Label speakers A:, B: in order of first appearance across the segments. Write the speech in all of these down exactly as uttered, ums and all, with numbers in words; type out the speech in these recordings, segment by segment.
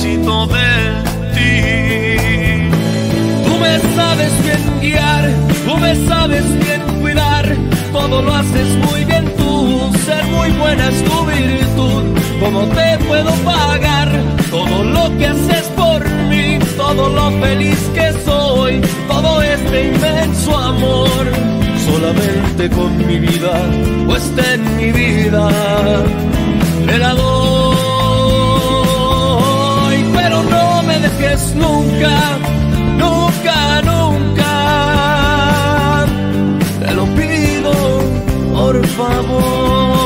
A: necesito de ti. Tú me sabes bien guiar, tú me sabes bien cuidar, todo lo haces muy bien tú, ser muy buena es tu virtud. ¿Cómo te puedo pagar todo lo que haces por mí? Todo lo feliz que soy, todo este inmenso amor. Solamente con mi vida, puesta en mi vida, te la doy. Pero no me dejes nunca, nunca, nunca. Te lo pido, por favor.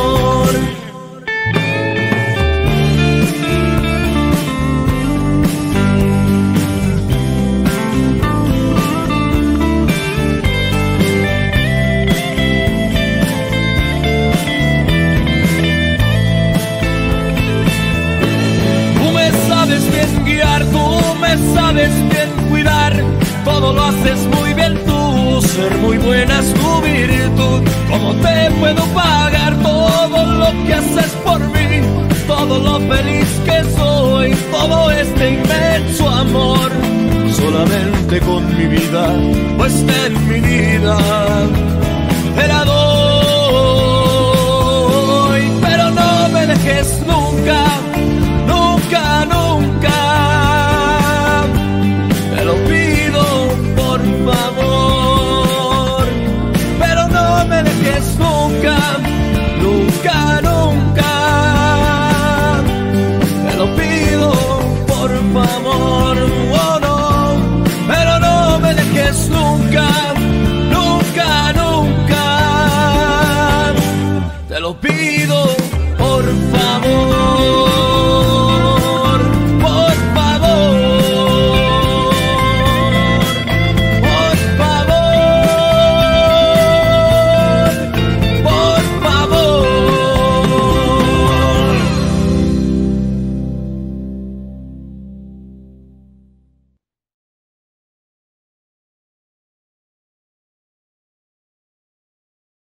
A: Tú me sabes bien cuidar, todo lo haces muy bien tú, ser muy buena es tu virtud. ¿Cómo te puedo pagar todo lo que haces por mí? Todo lo feliz que soy, todo este inmenso amor. Solamente con mi vida, puesta en mi vida,